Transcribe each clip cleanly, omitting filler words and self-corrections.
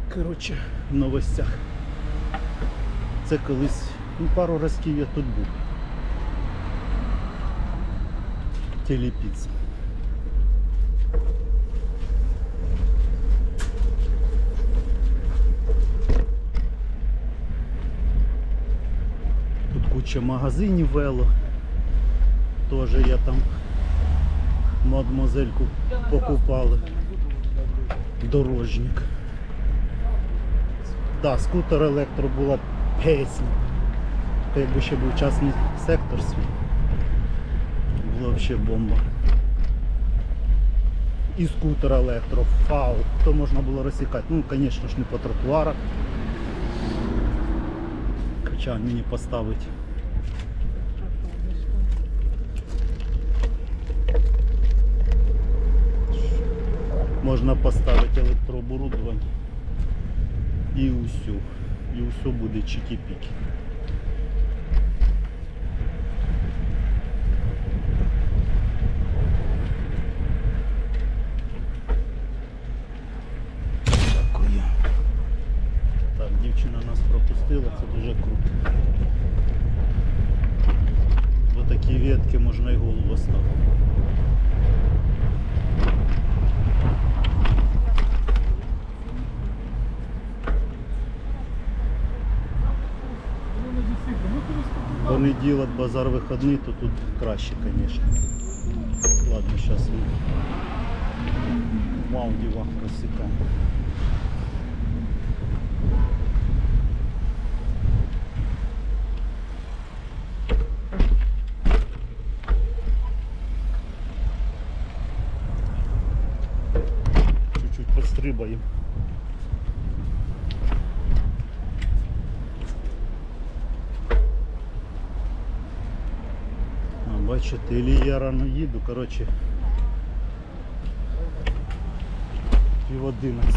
Коротше, в новостях. Це колись, пару разів я тут був. Телепіца. Тут куча магазинів вело. Тоже я там мадмозельку покупали. Дорожник. Да, скутер електро була пісня. Якби ще був частний сектор свій. Була взагалі бомба. І скутер електро, фау, то можна було розсікати. Ну, звісно ж, не по тротуарах. Хоча мені поставити. Можна поставити електрооборудовання і усю. І усю буде чики-піки. Дякую. Так, дівчина нас пропустила, це дуже круто. Бо такі ветки можна і голову ставити. Понеділок, базар вихідний, то тут краще, звісно. Ладно, зараз ми в Ауді розсікаємо. Чуть-чуть пострибаємо. Бачите, или я рано їду, коротше, 10:30.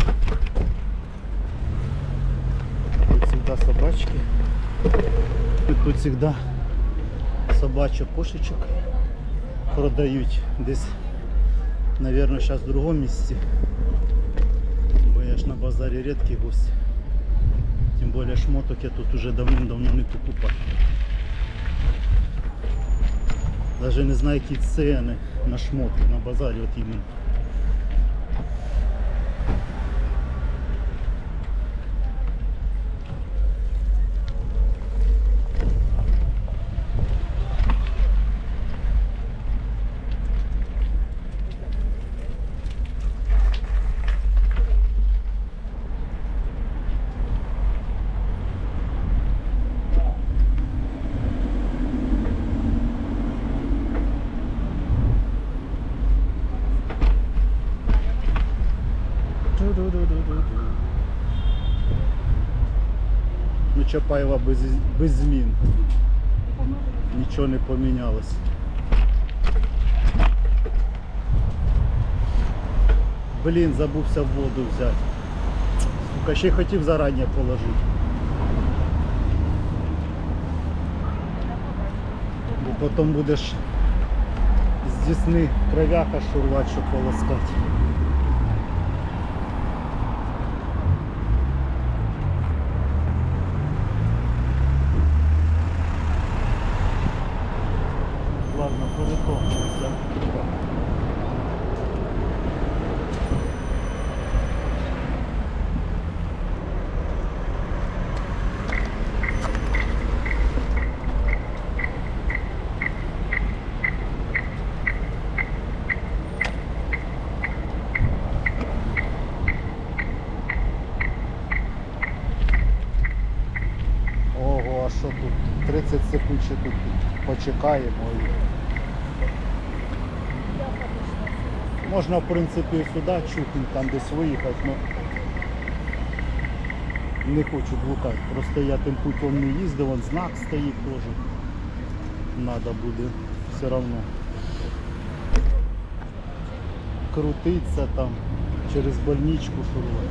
Тут завжди собачки. Тут завжди собачок, кошечок продають. Десь, мабуть, зараз в другому місці. Бо я ж на базарі рідкий гость. Тим більше шмоток я тут уже давним-давно не покупаю. Даже не знаю, які ціни на шмотки на базарі, от іменно. Ну, Чапаєва без змін. Нічого не помінялось. Блін, забувся воду взяти. Сука, ще й хотів зарані положити. Бо потім будеш з Десни кровяка шурвати, щоб полоскати. Ладно, перетопчуся. Ого, а що тут? 30 секунд ще тут почекаємо. Можна, в принципі, сюди чути, там десь виїхати, але не хочу блукати. Просто я тим путем не їздив, вон знак стоїть теж. Надо буде все одно крутитися там, через больничку шурувати.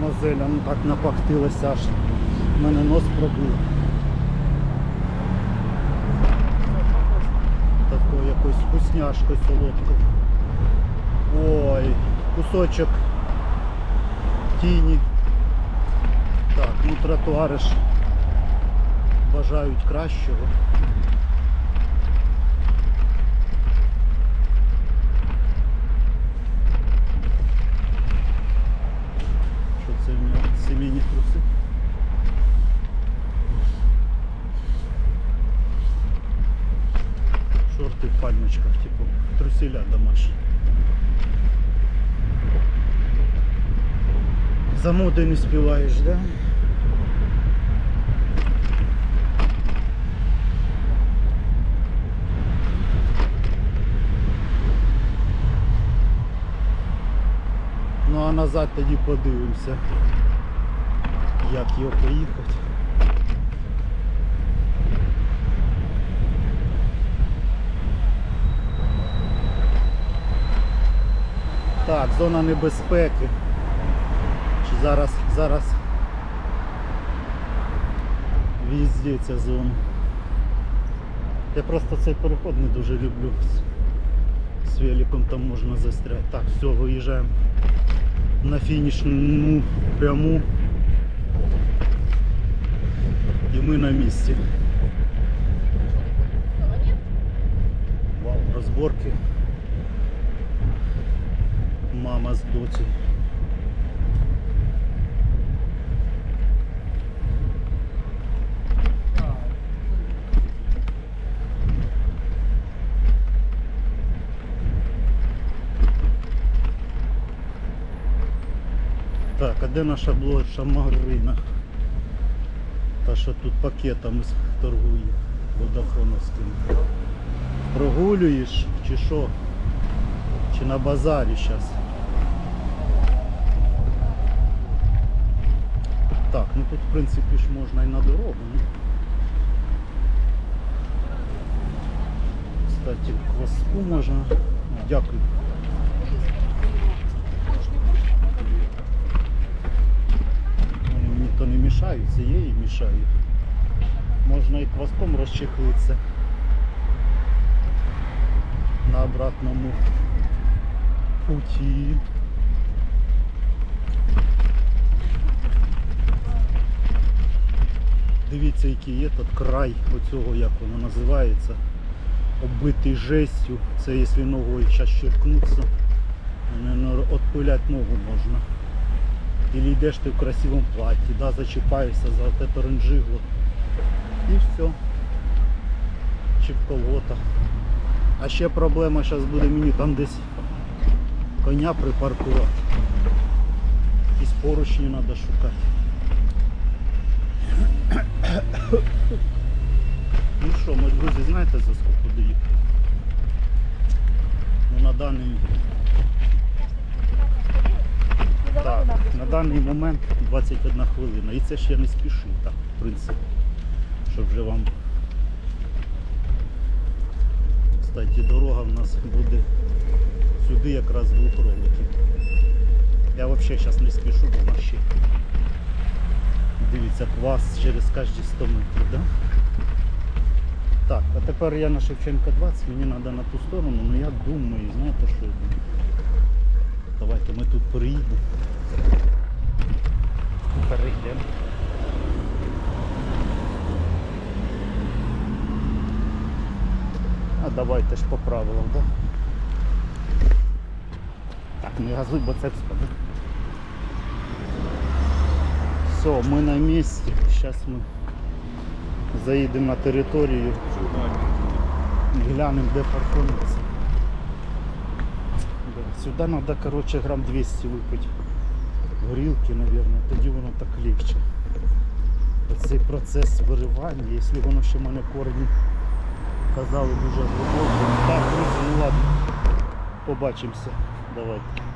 мадмуазеля, ну так напахтилася аж. Мене нос пробив. Такою якоюсь вкусняшкою солодкою. Ой, кусочок тіні. Так, ну тротуари ж бажають кращого. Що це в нього? Сімейні труси? Шорти в пальмочках, типу труселя домашні. За модою не співаєш, да? Ну а назад тоді подивимося, як його поїхати. Так, зона небезпеки. Чи зараз везде ця зона. Я просто цей переход не дуже люблю. З великом там можна застряти. Так, все, виїжджаємо на фінішну пряму. І ми на місці. Вау, розборки. Мама з доцею. Так, а де наша блогерша Марина? Та що тут пакетами торгує водафоновським. Прогулюєш чи що? Чи на базарі зараз? Так, ну тут в принципі ж можна і на дорогу. Ну. Кстати, кваску можна. Дякую. Мені то не мішають, це я їй мішаю. Можна і кваском розчехлитися на обратному путі. Дивіться, який є тут край оцього, як воно називається, оббитий жестю. Це якщо ногою зараз черкнуться, відпиляти ногу можна. Или йдеш ти в красивому платі, да, зачіпаєшся за це ренджигло і все. Чи в колготах. А ще проблема зараз буде мені там десь коня припаркувати. Якісь поручні треба шукати. Ну що, мої друзі, знаєте за скільки доїхали? Ну на даний момент 21 хвилина. І це ще не спіши, так, в принципі. Щоб вже вам... Кстати, дорога в нас буде сюди якраз в двох роликів. Я взагалі зараз не спішу, бо в нас ще, дивіться, квас через кожні 100 метрів, да? Так, а тепер я на Шевченка 20, мені треба на ту сторону, але я думаю, знаєте що я думаю? Давайте ми тут переїдемо. Перейдемо. А давайте ж по правилам, да? Так, не газуй, бо це спаде. Все, ми на місці. Зараз ми заїдемо на територію і глянемо, де паркується. Сюди треба, коротше, грам 200 випити горілки, мабуть, тоді воно так легче. Цей процес виривання, якщо воно ще в мене корені казали дуже глибоко. Так, друзі, ну ладно, побачимося. Давайте.